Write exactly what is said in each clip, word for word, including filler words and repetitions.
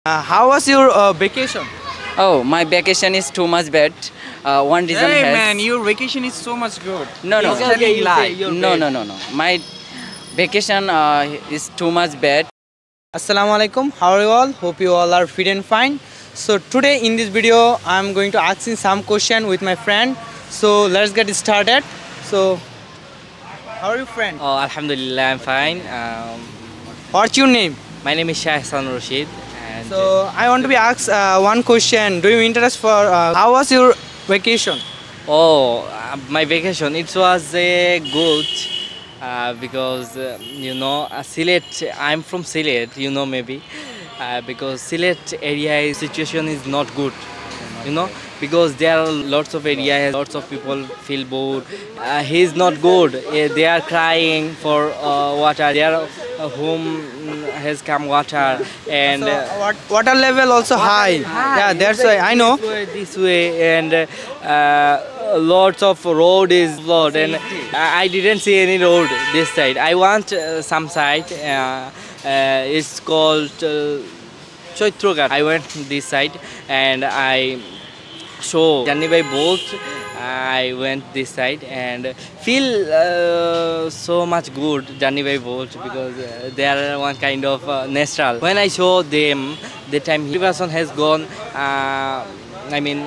Uh, how was your uh, vacation? Oh, my vacation is too much bad. Uh, one reason Hey has man, your vacation is so much good. no no He's telling no lie. no no no no. My vacation uh, is too much bad. Assalamu alaikum. How are you all? Hope you all are fit and fine. So today in this video, I'm going to ask you some question with my friend. So let's get started. So how are you, friend? Oh, Alhamdulillah, I'm fine. Um, What's your name? my name is Shah Hassan Rashid. And So I want to be asked uh, one question. Do you interest for uh, how was your vacation? oh, uh, my vacation, it was a good uh, because uh, you know, uh, Sylhet. I'm from Sylhet, you know maybe, uh, because Sylhet area situation is not good. You know, because there are lots of areas, lots of people feel bored. Uh, he's not good. Uh, they are crying for uh, water. Their uh, home has come water, and So uh, what water level also high. Yeah, that's why I know. This way, this way, and uh, lots of road is flood, and I I didn't see any road this side. I want uh, some side. Uh, uh, it's called uh, Choitrogat. I went this side, and I saw Jannibai boat. I went this side and feel uh, so much good Jannibai boat because uh, they are one kind of uh, natural. When I saw them, the time he person has gone. Uh, I mean.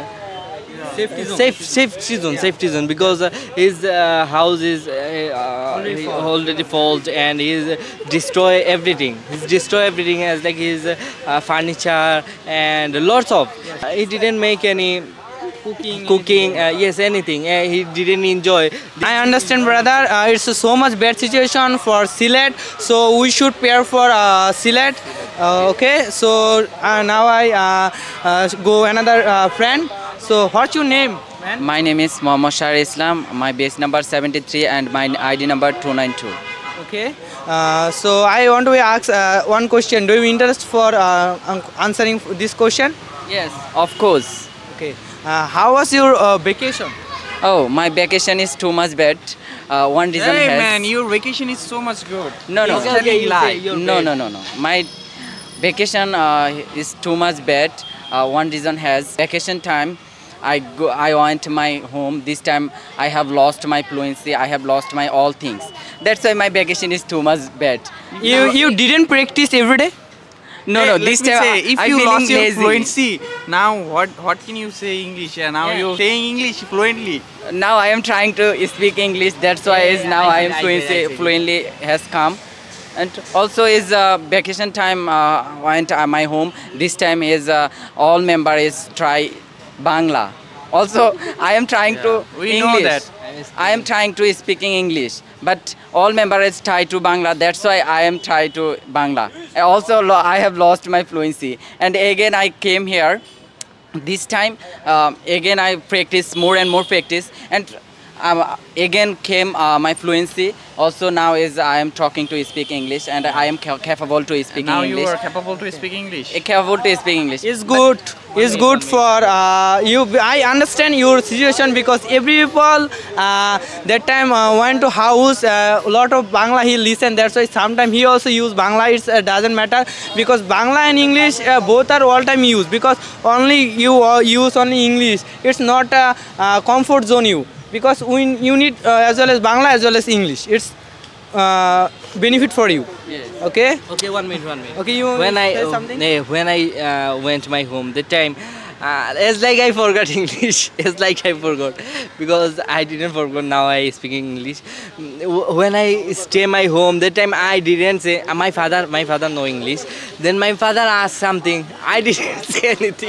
Safety zone. Safe, safety zone, safety zone, because uh, his uh, house is uh, uh, already fault, and he's uh, destroy everything. He's destroy everything as like his uh, furniture and lots of. Uh, he didn't make any Cooking. cooking. Uh, yes, anything. Uh, he didn't enjoy. I understand, brother. Uh, it's a so much bad situation for Sylhet, so we should prepare for uh, Sylhet. Uh, okay, so uh, now I uh, uh, go another uh, friend. So what's your name, man? My name is Mohammad Shah Islam. My base number seventy-three and my I D number two nine two. Okay. Uh, so I want to ask uh, one question. Do you interest for uh, an- answering this question? Yes, of course. Okay. Uh, how was your uh, vacation? Oh, my vacation is too much bad. Uh, one reason Hey has man, your vacation is so much good. no no He's telling lie. no no no no. My vacation uh, is too much bad. Uh, one reason has vacation time. I go. I went to my home. This time I have lost my fluency. I have lost my all things. That's why my vacation is too much bad. You you didn't practice every day? No Hey, no. let This me time say, I- if I you feeling lost your lazy. fluency, now what what can you say English? Yeah, now Yeah. you're saying English fluently. Now I am trying to speak English. That's why is now I am fluency fluently has come. And also is uh, vacation time. Uh, went to my home. This time is uh, all member is try Bangla. Also I am trying to we know English. that. I am trying to speaking English, but all member is tied to Bangla. That's why I am tied to Bangla. I also lo I have lost my fluency, and again I came here. This time um, again I practice more and more practice, and um, again came uh, my fluency. Also now is I am talking to speak English, and I am ca capable to speak Now English. you are capable to speak English. Uh, capable to speak English. It's good. It's good for uh, you. I understand your situation because every people uh, that time uh, went to house. A uh, lot of Bangla he listen. That's why sometimes he also use Bangla. It uh, doesn't matter because Bangla and English uh, both are all time use because only you uh, use only English. It's not a uh, comfort zone you because we, you need uh, as well as Bangla as well as English. It's uh, benefit for you. Yes. Okay. Okay, one minute, one minute. Okay. You when I say uh, something? eh, when I uh, went to my home, the time uh, it's like I forgot English. It's like I forgot because I didn't forget. Now I speaking English. Mm, w- When I stay my home, that time I didn't say. Uh, my father, my father know English. Then my father asked something. I didn't say anything.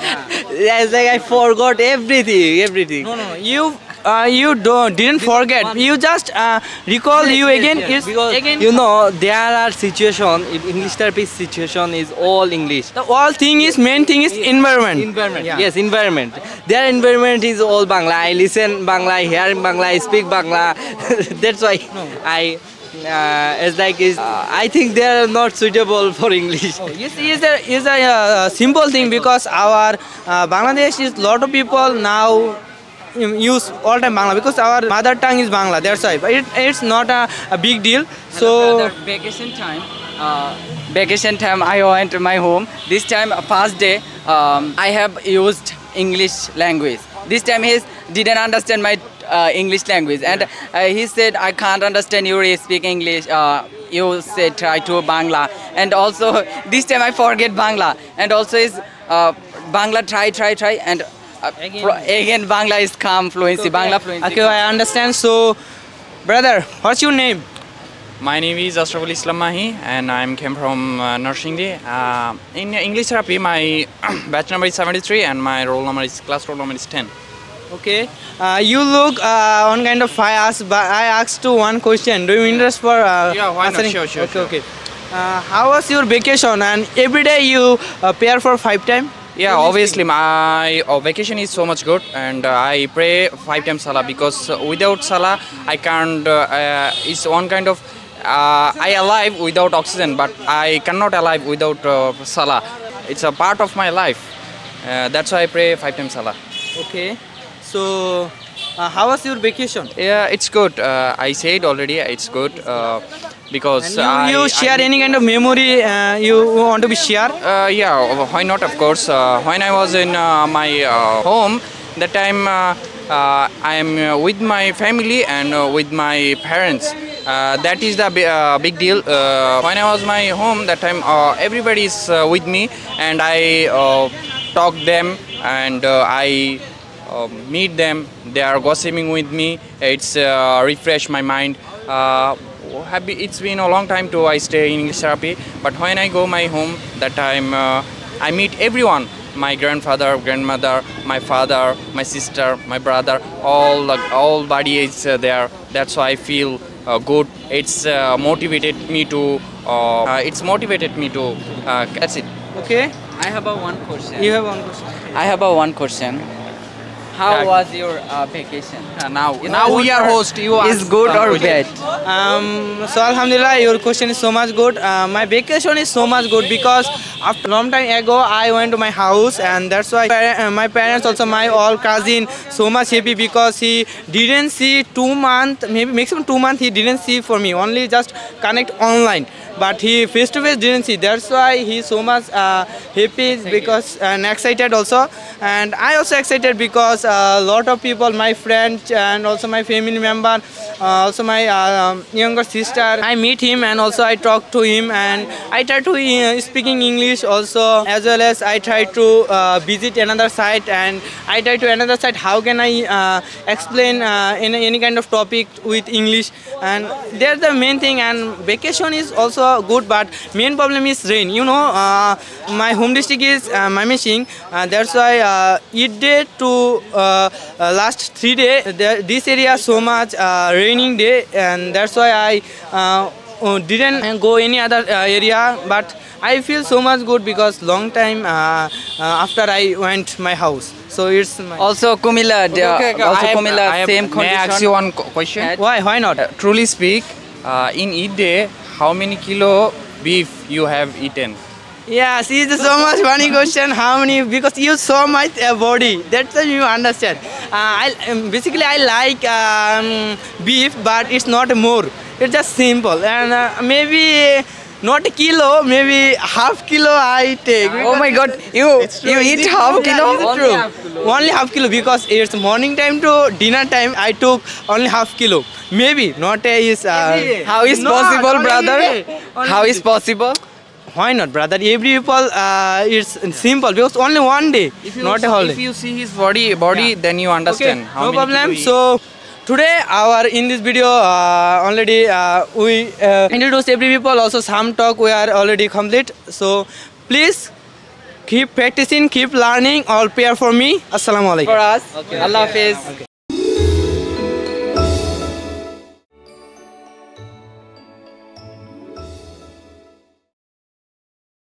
It's like I forgot everything, everything. No, no, you uh, you don't didn't forget. You just uh, recall you again. Is Because again you know there are situation. English therapy situation is all English. the all thing is main thing is environment. Environment. Yeah. Yes, environment. Their environment is all Bangla. I listen Bangla, I hear Bangla, I speak Bangla. That's why I. Uh, it's like is uh, I think they are not suitable for English. Oh, yes, is a is a uh, simple thing because our uh, Bangladesh is lot of people now um, use all time Bangla because our mother tongue is Bangla. That's why. But it, it's not a, a big deal. So vacation time. Uh, vacation time I went to my home. This time first day um, I have used English language. This time he didn't understand my uh, English language, and uh, he said, I can't understand you speak English. Uh, you said try to Bangla, and also this time I forget Bangla, and also is uh, Bangla try try try and uh, Again. pro- again Bangla is come fluency, Bangla fluency. Okay, I understand. So, brother, what's your name? My name is Ashraful Islam Mahi, and I came from uh, Narsingdi. Uh, in English therapy, my batch number is seventy-three, and my roll number is class roll number is ten. Okay, uh, you look uh, on kind of fast, but I asked you one question. Do you interest for uh, Yeah, why not? answering? Sure, sure, Okay, sure. okay. Uh, how was your vacation? And every day you uh, prayer for five times? Yeah, obviously my uh, vacation is so much good, and uh, I pray five times Salah, because uh, without Salah I can't. Uh, uh, it's one kind of uh, I alive without oxygen, but I cannot alive without uh, Salah. It's a part of my life. Uh, that's why I pray five times Salah. Okay. So, uh, how was your vacation? Yeah, it's good. Uh, I said already, it's good uh, because And I, you, you share I, any kind of memory uh, you want to be share? Uh, yeah, why not? Of course. Uh, when I was in uh, my uh, home, that time uh, uh, I am uh, with my family and uh, with my parents. Uh, that is the bi- uh, big deal. Uh, when I was my home, that time uh, everybody is uh, with me, and I uh, talk them, and uh, I uh, meet them. They are gossiping with me. It's uh, refresh my mind. Uh, happy. It's been a long time to I stay in English therapy, but when I go my home, that time uh, I meet everyone. My grandfather, grandmother, my father, my sister, my brother. All all body is uh, there. That's why I feel uh, good. It's uh, motivated me to. Uh, uh, it's motivated me to. Uh, that's it. Okay. I have a one question. You have one question. I have a one question. How Yeah. was your uh, vacation? Uh, now Is now good we are or- host. You is ask good some or question. bad? Um, so Alhamdulillah, your question is so much good. Uh, my vacation is so much good because after long time ago I went to my house, and that's why par- uh, my parents, also my all cousin, so much happy because he didn't see two month, maybe maximum two month he didn't see for me, only just connect online. But he face to face didn't see. That's why he so much uh, happy because and excited also. And I also excited because a lot of people, my friends and also my family member, uh, also my uh, younger sister, I meet him and also I talk to him, and I try to uh, speaking English also, as well as I try to uh, visit another site, and I try to another site how can I uh, explain uh, in any kind of topic with English. And that's the main thing. And vacation is also good, but main problem is rain. You know, uh, my home district is uh, Mymensingh. Uh, that's why uh, it day to uh, uh, last three days, there, this area so much uh, raining day, and that's why I uh, uh, didn't go any other uh, area. But I feel so much good because long time uh, uh, after I went my house. So it's my Also, Kumila, the- Okay, okay, also I have- Kumila, I have- same May I condition. ask you one co- question? Had- why why not? Uh, truly speak, uh, in each day, how many kilo beef you have eaten? Yeah, see, it's so much funny question. How many? Because you saw my uh, body. That's why you understand. Uh, I um, basically I like um, beef, but it's not more. It's just simple, and uh, maybe not a kilo, maybe half kilo I take. Oh my God, you you eat Is it half true? kilo? Yeah, is it true? Only half kilo because it's morning time to dinner time. I took only half kilo. Maybe not a is. Uh, How is No, possible, not brother? every day. Only How is this. possible? Why not, brother? Every people, uh, it's simple because only one day, If you, not a whole if day. you see his body, body, Yeah. then you understand Okay, how no many problem. kilo he- So today, our in this video uh, already uh, we uh, introduced every people. Also, some talk we are already complete. So please keep practicing, keep learning. All prayer for me. Assalamu alaikum. For us, Allah Hafiz.